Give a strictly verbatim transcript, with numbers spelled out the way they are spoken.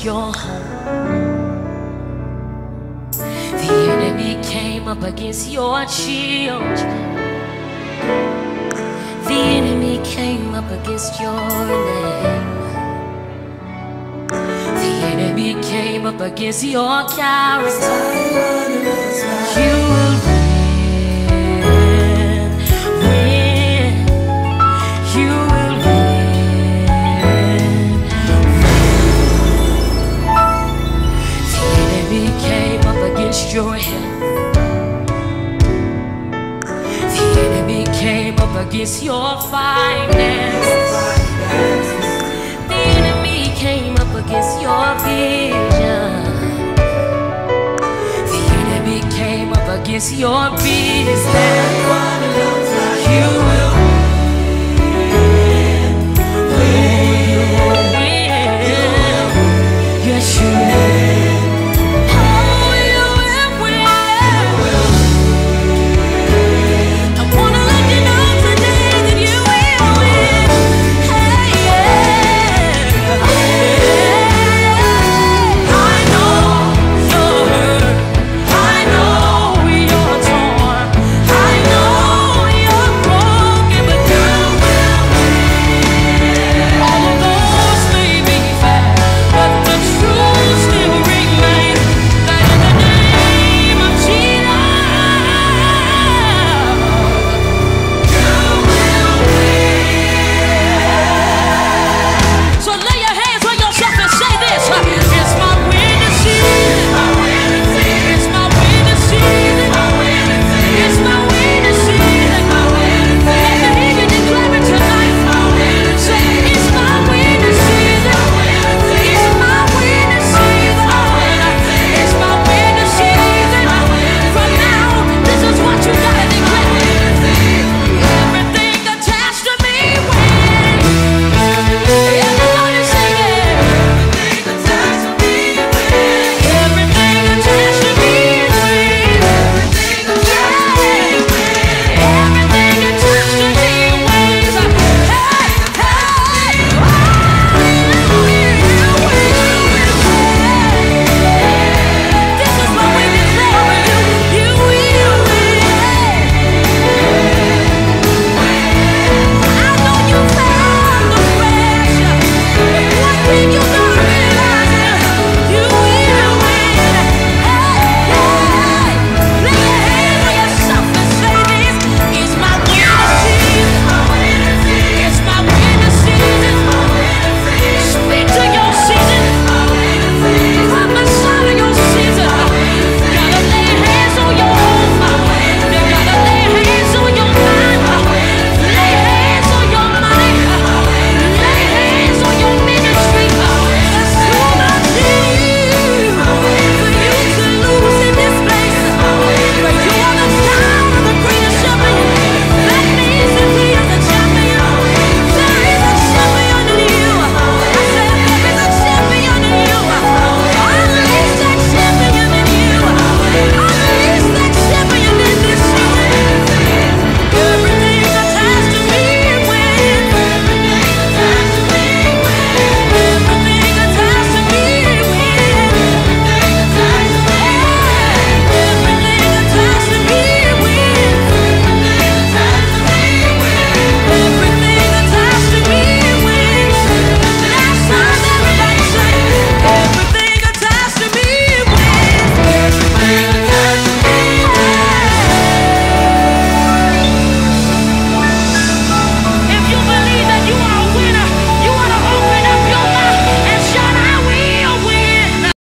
against your home. The enemy came up against your children. The enemy came up against your name. The enemy came up against your character. You will win, win. You will win, win. The enemy came up against your health. The enemy came up against your finances. The enemy came up against your vision. The enemy came up against your business.